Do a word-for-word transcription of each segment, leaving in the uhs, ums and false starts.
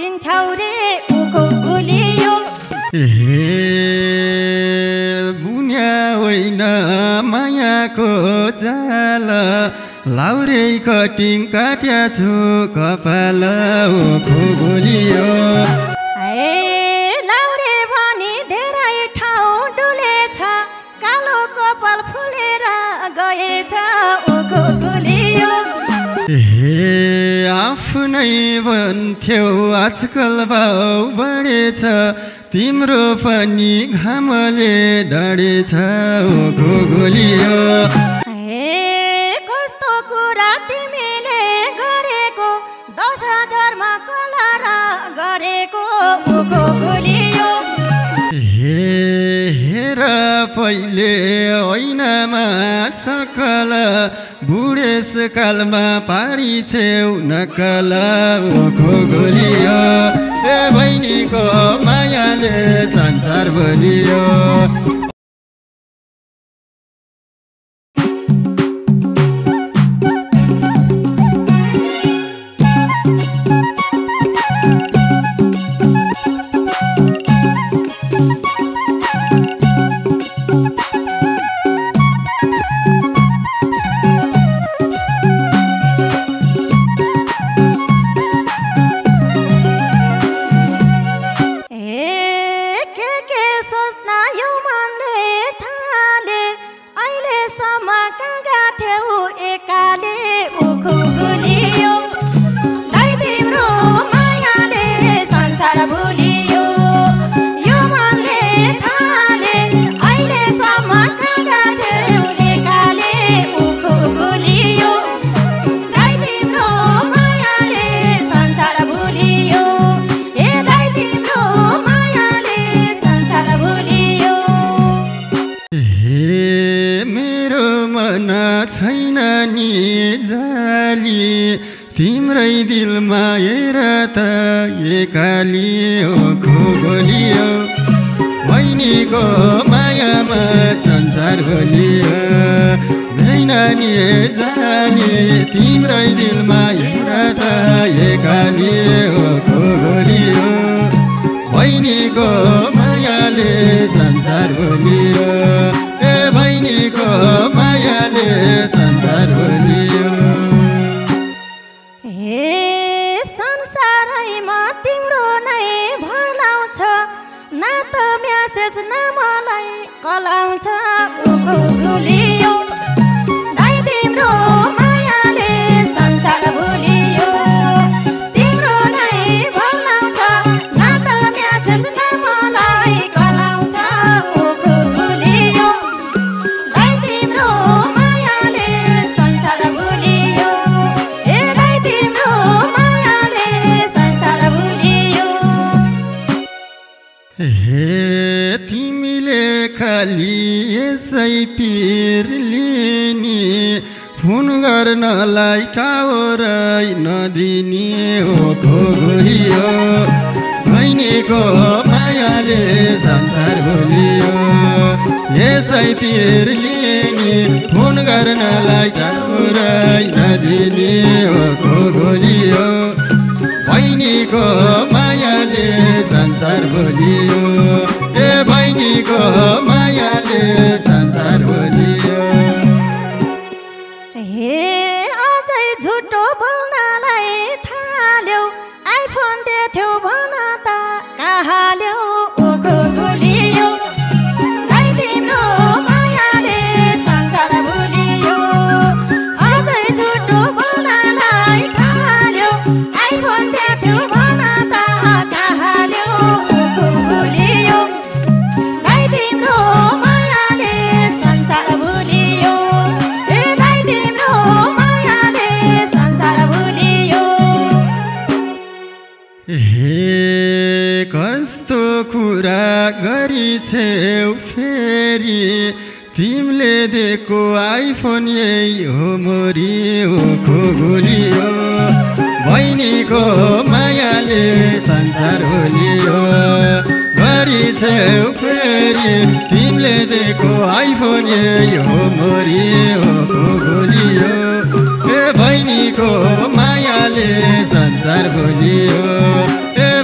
दिन्छौ रे उखो गुलियो। हे बुन्या होइन मायाको जाल लाउरे कटिङ काट्या छु कपाल उखो गुलियो। ए लाउरे भनी धेरै ठाउँ डुलेछ कालो कपाल फुलेर गएछ उखो गुलियो। हे आफ्नै भन्थ्यौ आजकल भाउ बढेछ तिम्रो पनि घामले डढेछ उखो गुलियो। ए कस्तो कुरा तिमीले गरेको दस हजारमा कलर गरेको उखो गुलियो। हे हेर पहिले ऐनामा सकल बुढेसकालमा पारी छेउ नकल उखो गुलियो। ए बहिनीको मायाले संसार बोलियो। छैन नि जाली तिम्रै दिलमा हेर त एकाली उखो गुलियो। बहिनीको मायामा संसार बोलियो। छैन नि जाली तिम्रै दिलमा हेर त एकाली उखो गुलियो। बहिनीको मायाले संसार बोलियो। ए बहिनीको मायाले संसार बोलियो। हे संसारैमा तिम्रो नै भलाउँछ न त म्यासेज न मलाई कलाउँछ उखो गुलियो। दाइ तिम्रो मायाले संसार बोलियो। तिम्रो नै भलाउँछ न त म्यासेज न मलाई कलाउँछ उखो गुलियो। दाइ तिम्रो मायाले संसार बोलियो। ए दाइ तिम्रो मायाले संसार बोलियो। हे तिमीले खाली यसै पिर लिने फोन गर्नलाई टावरै नदिने उखो गुलियो। बहिनीको मायाले संसार बोलियो। यसै पिर लिने फोन गर्नलाई टावरै नदिने उखो गुलियो। बहिनीको मायाले संसार बोलियो। ए बहिनीको मायाले संसार बोलियो। हे अझै झुटो बोल्नलाई थाल्यौ आइफोन देथ्यौ भन त कहाँ ल्याउ उखो गुलियो। दाइ तिम्रो मायाले संसार बोलियो। अझै झुटो बोल्नलाई थाल्यौ आइफोन देथ्यौ भन त कहाँ ल्याउ उखो गुलियो। दाइ तिम्रो मायाले संसार बोलियो। ए दाइ तिम्रो मायाले संसार बोलियो। हे कस्तो कुरा गरिछेउ फेरि तिमीले दिएको आइफोन यही हो मोरी उखो गुलियो। बहिनीको मायाले संसार बोलियो। गरिछेउ फेरि तिमीले दिएको आइफोन यही हो मोरी उखो गुलियो। ए बहिनीको मायाले संसार बोलियो। ए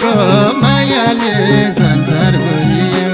बहिनीको मायाले संसार भुलियो।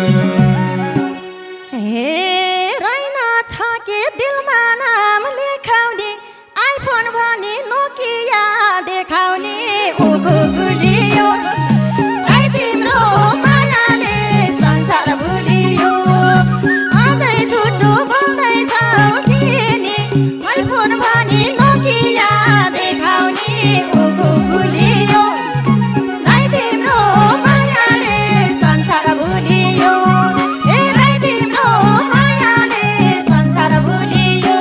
हे रहेन छ के दिलमा नाम लेखाउने आइफोन भनी नोकिया देखाउने ओखो गुलियो। है तिम्रो मायाले संसार भुलियो। अझै झुटो बोल्दैछौ तिमी आइफोन भनी नोकिया देखाउने ओखो गुलियो। है तिम्रो मायाले संसार भुलियो। हे है तिम्रो मायाले संसार भुलियो।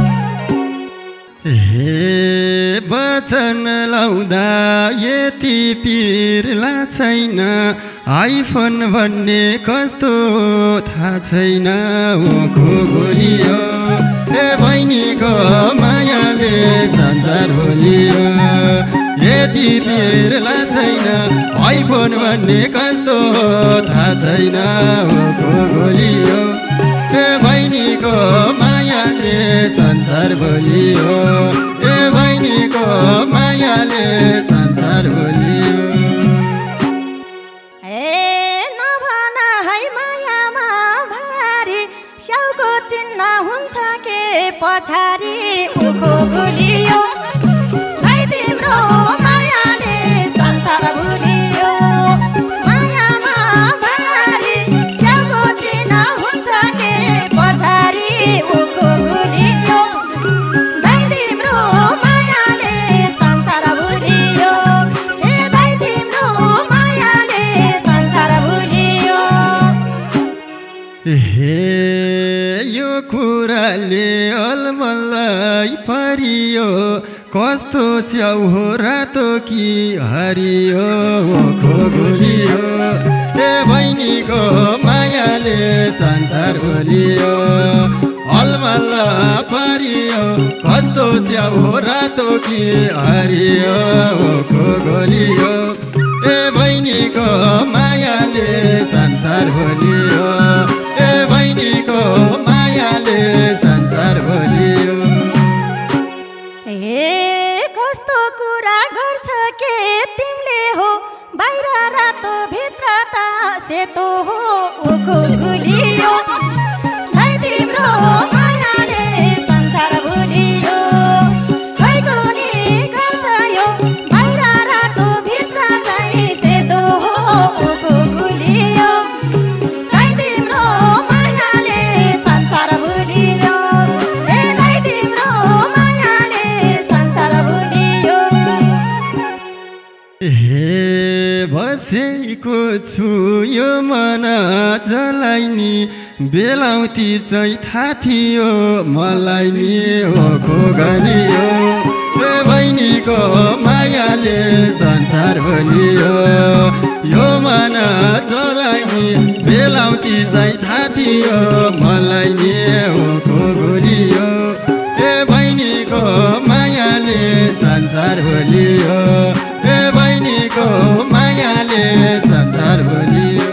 हे वचन लाउँदा यति पिरला छैन आइफोन भन्ने कस्तो थाहा छैन ओखो गुलियो। हे बहिनीको मायाले संसार भुलियो। यति पिरला छैन आइफोन भन्ने कस्तो थाहा छैन ओखो गुलियो। हे बहिनीको मायाले संसार भुलियो। हे बहिनीको मायाले संसार भुलियो। हे नभन है मायामा भारी स्याउको चिन्ह हुन्छ के पछाडि ओखो गुलियो। है तिम्रो मायाले संसार भुलियो। मायामा भारी स्याउको चिन्ह हुन्छ के पछाडि ओखो गुलियो। है तिम्रो मायाले संसार भुलियो। हे है तिम्रो मायाले संसार भुलियो। हे यो कुराले अलमल्लै परियो कस्तो स्याउ हो रातो कि हरियो ओखो गुलियो। हे बहिनीको मायाले संसार भुलियो। अलमल्ल परियो कस्तो स्याउ हो रातो कि हरियो ओखो गुलियो। हे बहिनीको मायाले संसार भुलियो। हे बहिनीको मायाले संसार भुलियो। हे कस्तो कुरा गर्छ के तिमीले हो बाहिर रातो भित्र त सेतो हो ओखो गुलियो। है तिम्रो मायाले संसार भुलियो। खै कुनी गर्छ यो बाहिर रातो भित्र चाहिँ सेतो हो ओखो गुलियो। है तिम्रो मायाले संसार भुलियो। हे है तिम्रो मायाले संसार भुलियो। हे बसेको छु यो मन जलाइनी बेलाउती चाहिँ थाहा थियो मलाई नि ओखो गुलियो। हे बहिनीको मायाले संसार भुलियो। यो मन जलाइनी बेलाउती चाहिँ थाहा थियो मलाई नि ओखो गुलियो। हे बहिनीको मायाले संसार भुलियो। हे बहिनीको मायाले संसार भुलियो।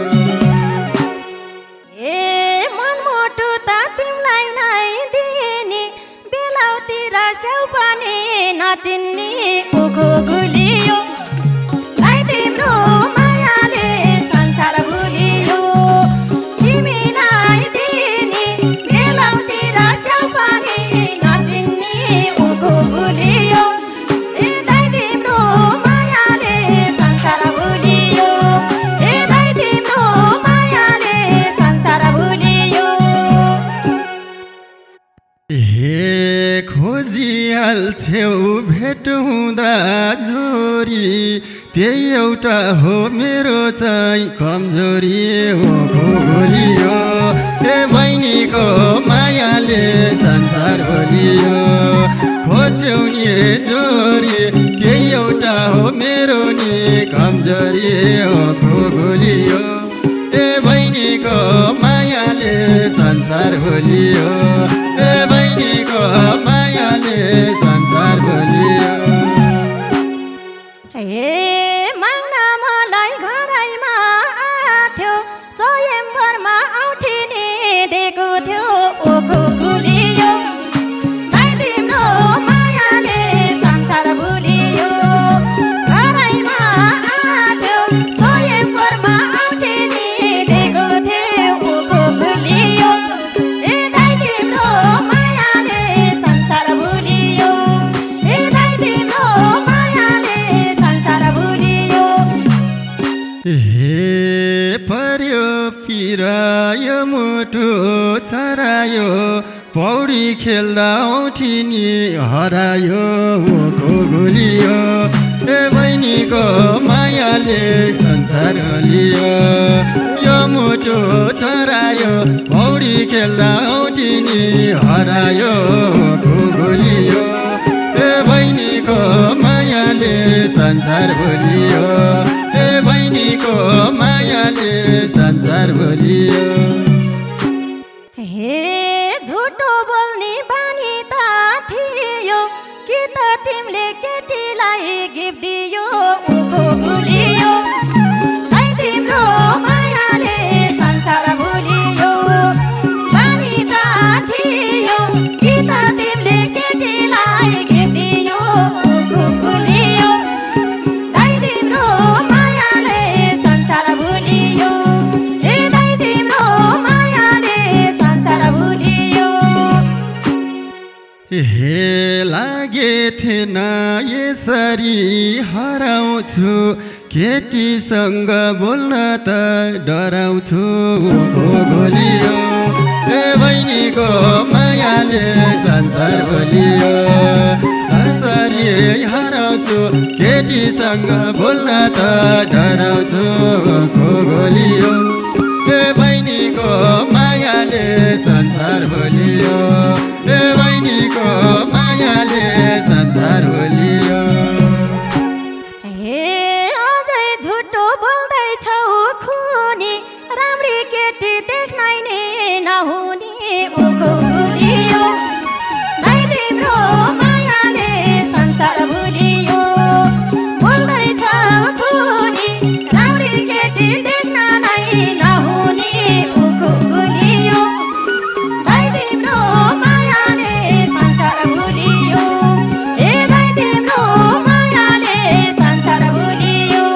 ए मनमुटु त तिमीलाई नै दिने बेलाउती र स्याउ पनि नचिन्ने ओखो गुलियो। है तिम्रो मायाले संसार भुलियो। तिमीलाई दिने बेलाउती र स्याउ पनि नचिन्ने ओखो गुलियो। हे है तिम्रो मायाले संसार भुलियो। हे है तिम्रो मायाले संसार भुलियो। हे खोजिहाल्छौ भेट हुँदा जोरी त्यही एउटा हो मेरो चाहिँ कमजोरी ओखो गुलियो। हे बहिनीको मायाले संसार भुलियो। खोज्यौ नि जोरी त्यही एउटा हो मेरो नि कमजोरी ओखो गुलियो। हे बहिनीको मायाले संसार भुलियो। हे बहिनीको मायाले संसार भुलियो। हे माग्न मलाई घरैमा आथ्यो स्वयंवरमा औठिने दिएको थियो ओखो गुलियो। है तिम्रो मायाले संसार भुलियो। घरैमा आथ्यो हरायो पौडी खेल्दा औठिनी हरायो ओखो गुलियो ए बहिनीको मायाले संसार लियो यो मुटु चरायो पौडी खेल्दा औठिनी हरायो ओखो गुलियो ए बहिनीको मायाले संसार भुलियो ए बहिनीको मायाले संसार भुलियो हे झुटो बोल्ने बानी त थियो कि त तिमीले केटीलाई गिफ्ट दियो उखो भुलियो है तिम्रो मायाले संसार भुलियो बानी त थियो कि त तिमीले केटीलाई गिफ्ट दियो उखो भुलियो है तिम्रो मायाले संसार भुलियो ए है तिम्रो मायाले संसार भुलियो हे लागे थिएन यसरी हराउँछु केटीसँग बोल्न त डराउँछु ओखो भुलियो ए बहिनीको मायाले संसार भुलियो यसरी हराउँछु केटीसँग बोल्न त डराउँछु ओखो भुलियो ए बहिनीको मायाले संसार भुलियो ए बहिनीको मायाले संसार भुलियो हे अझै झुटो बोल्दैछौ खुनी राम्री केटी देख्नै नि नहुने उखो भुलियो है तिम्रो मायाले संसार भुलियो बोल्दैछौ खुनी राम्री केटी देख्न नै नहुने उखो भुलियो है तिम्रो मायाले संसार भुलियो ए है तिम्रो मायाले संसार भुलियो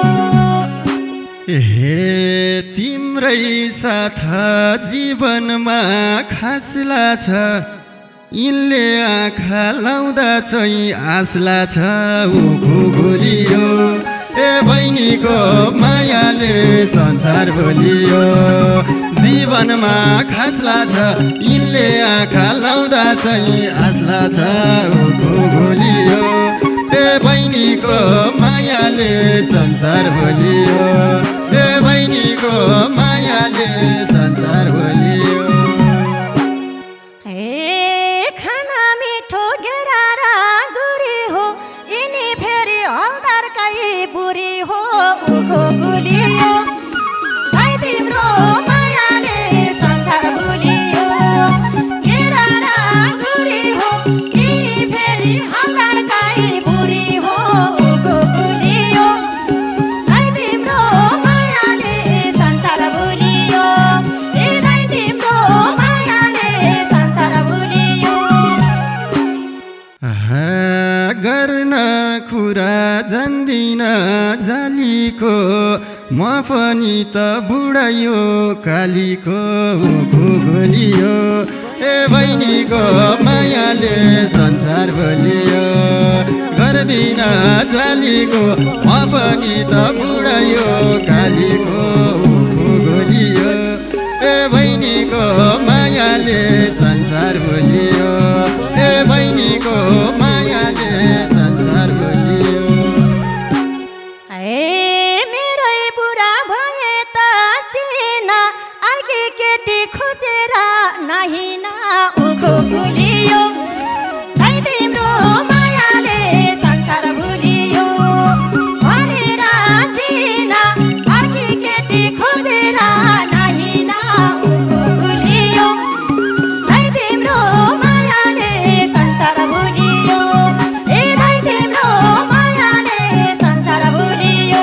हे तिम्रै साथ जीवनमा खास लाग्छ यिनले आँखा लाउँदा चाहिँ आस लाग्छ उखो भुलियो ए बहिनीको मायाले संसार भुलियो जीवनमा खास लाग्छ यिनले आँखा लाउँदा चाहिँ आस लाग्छ उखो भुलियो ए बहिनीको मायाले संसार भुलियो ए बहिनीको मायाले संसार भुलियो हे खाना मिठो गेरा गुरी हो यिनी फेरि हल्दारकै बुरी हो उखो भुलियो है तिम्रो मायाले संसार भुलियो गेरा गुरी हो यिनी फेरि हल्दारकै बुरी हो उखो भुलियो है तिम्रो मायाले संसार भुलियो ए है तिम्रो मायाले संसार भुलियो गर्न कुरा जान्दिन जालीको म पनि त बुढायो कालीको उखो भुलियो ए बहिनीको मायाले संसार भुलियो गर्दिन जालीको म पनि त बुढायो कालीको उखो भुलियो ए बहिनीको मायाले संसार भुलियो ए बहिनीको मायाले संसार भुलियो हे मेरै बुढा भए त चिरिन अर्की केटी खोजेर नहिन उखो भुलियो है तिम्रो मायाले संसार भुलियो भनेर चिरिन अर्की केटी खोजेर नहिन उखो भुलियो है तिम्रो मायाले संसार भुलियो ए है तिम्रो मायाले संसार भुलियो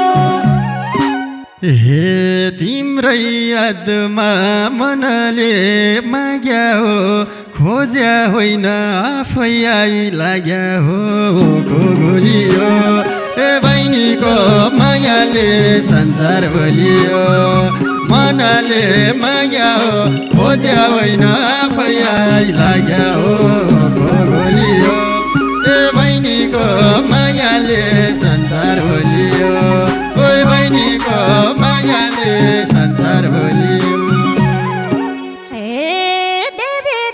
हे तिम्रै यादमा मनले माग्या हो खोज्या होइन आफै आई लाग्या हो उखो भुलियो ए बहिनीको मायाले संसार भुलियो मनले माग्या हो खोज्या होइन आफै आई लाग्या हो उखो भुलियो ए बहिनीको मायाले संसार भुलियो ओ बहिनीको मायाले संसार भुलियो हे देवी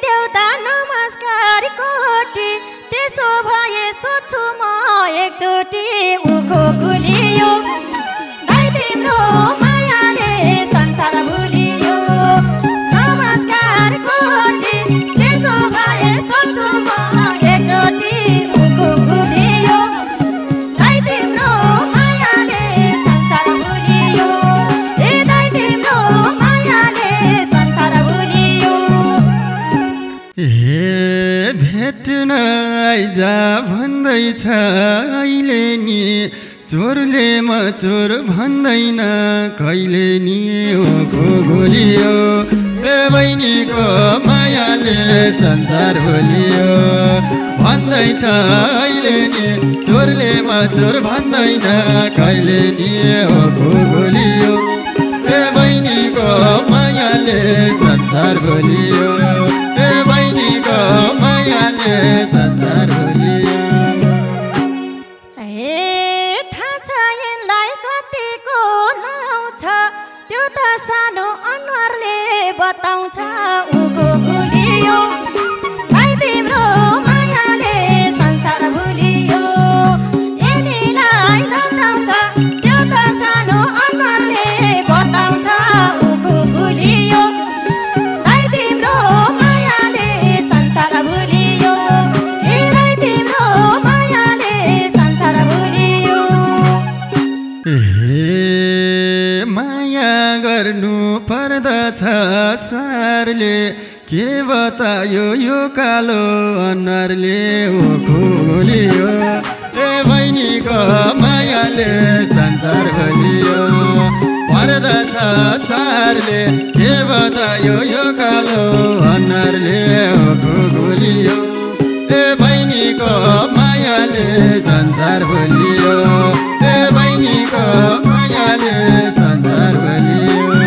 ए भेट्न आइजा भन्दैछ अहिले नि चोरले म चोर भन्दैन कहिले नि ओखो गोलियो ए बहिनीको मायाले संसार भोलियो भन्दैछ अहिले नि चोरले म चोर भन्दैन कहिले नि ओखो गोलियो ए बहिनीको मायाले संसार भोलियो ए बहिनीको मायाले संसार भोलियो सानो अनुहारले बताउँछ उको भुलियो भाइ तिम्रो मायाले संसार भुलियो यिनीलाई लताउँछ त्यो त सानो अनुहारले बताउँछ उको भुलियो भाइ तिम्रो मायाले संसार भुलियो भाइ तिम्रो मायाले संसार भुलियो गर्नु पर्दछ सारले के बतायो यो कालो अनुहारले ओखो गोलियो ए बहिनीको मायाले संसार भोलियो पर्दछ सारले के बतायो यो कालो अनुहारले ओखो गोलियो ए बहिनीको मायाले संसार भोलियो ए बहिनीको मायाले संसार भोलियो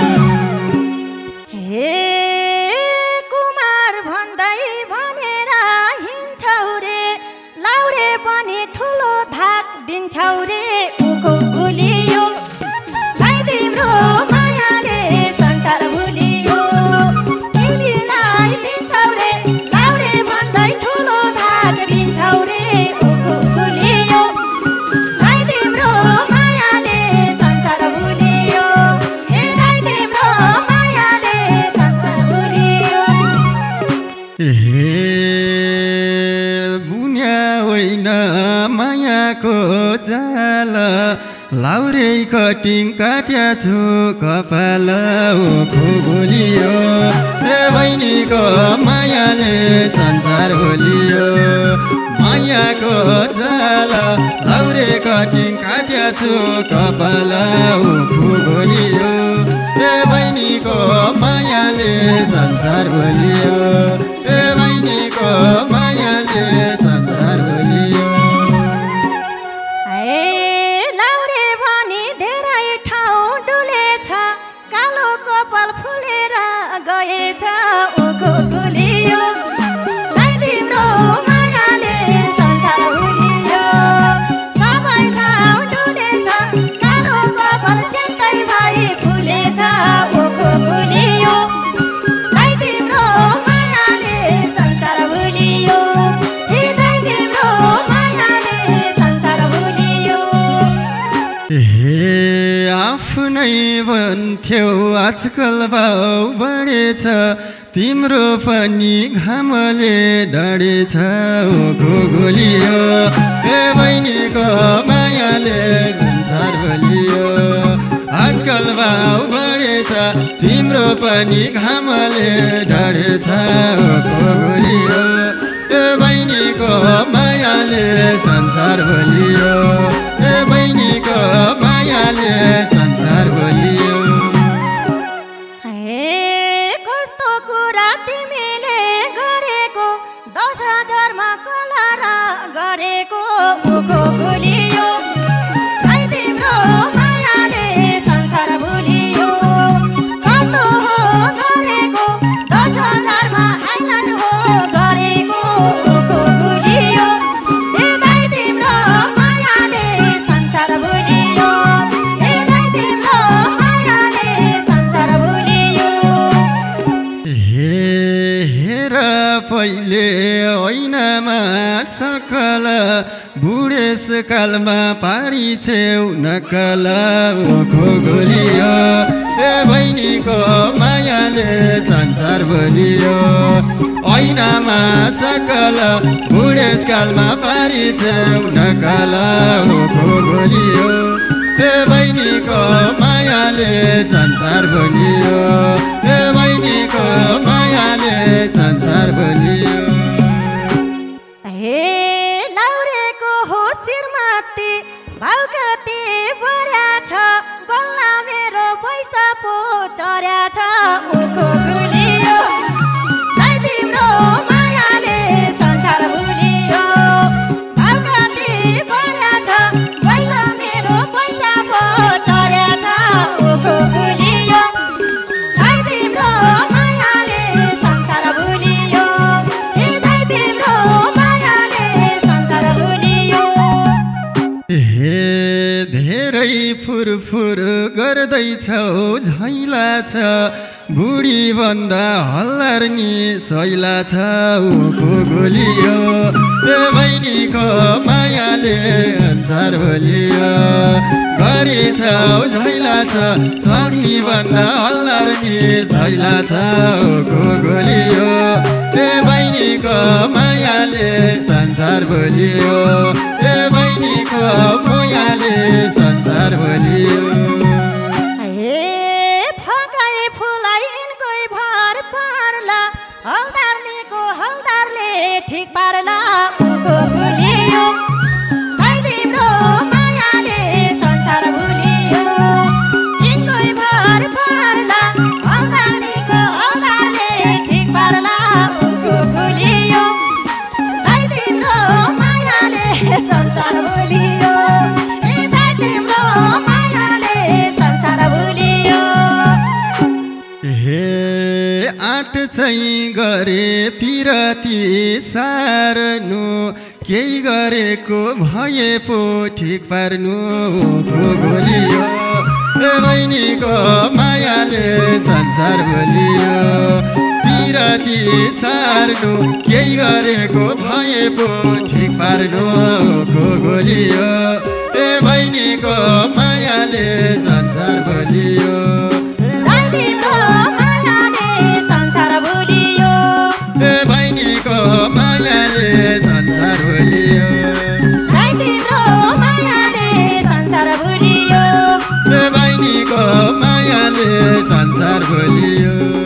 दिन्छौ रे उको भुलियो भाइ तिम्रो मायाले संसार भुलियो तिमीलाई दिन्छौ रे लाउरे भन्दै ठुलो धाग दिन्छौ रे उको भुलियो भाइ तिम्रो मायाले संसार भुलियो ए भाइ तिम्रो मायाले संसार भुलियो मायाको जाल लाउरे कटिङ काट्या छु कपाल ओखो गोलियो ए बहिनीको मायाले संसार भोलियो मायाको जाल लाउरे कटिङ काट्या छु कपाल ओखो गोलियो ए बहिनीको मायाले संसार भोलियो ए बहिनीको मायाले संसार भोलियो गएछ उको भुलियो भाइ तिम्रो मायाले संसार भुलियो सबै ठाउँ डुलेछ कालो कपाल सेतै भाइ फुलेछ उको भुलियो भाइ तिम्रो मायाले संसार भुलियो भाइ तिम्रो मायाले संसार भुलियो आफ्नै भन्थ्यौ आजकल भाउ बढेछ तिम्रो पनि घामले डढेछ ओखो गोलियो ए बहिनीको मायाले संसार भोलियो आजकल भाउ बढेछ तिम्रो पनि घामले डढेछ ओखो गोलियो ए बहिनीको मायाले संसार भोलियो ए बहिनीको मायाले संसार भोलियो कस्तो कुरा तिमीले गरेको दस हजारमा कलर गरेको उको भुलियो भाइ तिम्रो मायाले संसार भुलियो कस्तो हो गरेको दस हजारमा हाइलाइट हो गरेको उको भुलियो ए भाइ तिम्रो मायाले संसार भुलियो ए भाइ तिम्रो मायाले संसार भुलियो हेर पहिले ऐनामा सकल बुढेसकालमा पारी छेउ नकल ओखो गोलियो ए बहिनीको मायाले संसार भोलियो ऐनामा सकल बुढेसकालमा पारी छेउ नकल ओखो गोलियो ए बहिनीको मायाले संसार भोलियो ए बहिनीको मायाले संसार भोलियो फुरफुर गर्दैछौ झैला छ बुढी भन्दा हल्लार्नी सैला छ उखु गोलियो ए बहिनीको मायाले अन्सार बोलियो गरेछौ झैला छ स्वास्नी भन्दा हल्लार्नी सैला छ उखु गोलियो ए बहिनीको मायाले संसार बोलियो ए बहिनीको मायाले संसार बोलियो हल्दार्नीको हल्दारले ठिक पारला उखु भुलियो भाइ तिम्रो मायाले संसार भुलियो यिनकै भर पारला हल्दार्नीको हल्दारले ठिक पारला उखु भुलियो भाइ तिम्रो मायाले संसार भुलियो ए भाइ तिम्रो मायाले संसार भुलियो हे आठ चाहिँ गरे पिरती सार्नु केही गरेको भए पो ठिक पार्नु उखु गोलियो ए बहिनीको मायाले संसार बोलियो पिरती सार्नु केही गरेको भए पो ठिक पार्नु उखु गोलियो ए बहिनीको मायाले संसार बोलियो ए बहिनीको मायाले संसार बोलियो भाइ तिम्रो मायाले संसार भुलियो ए बहिनीको मायाले संसार बोलियो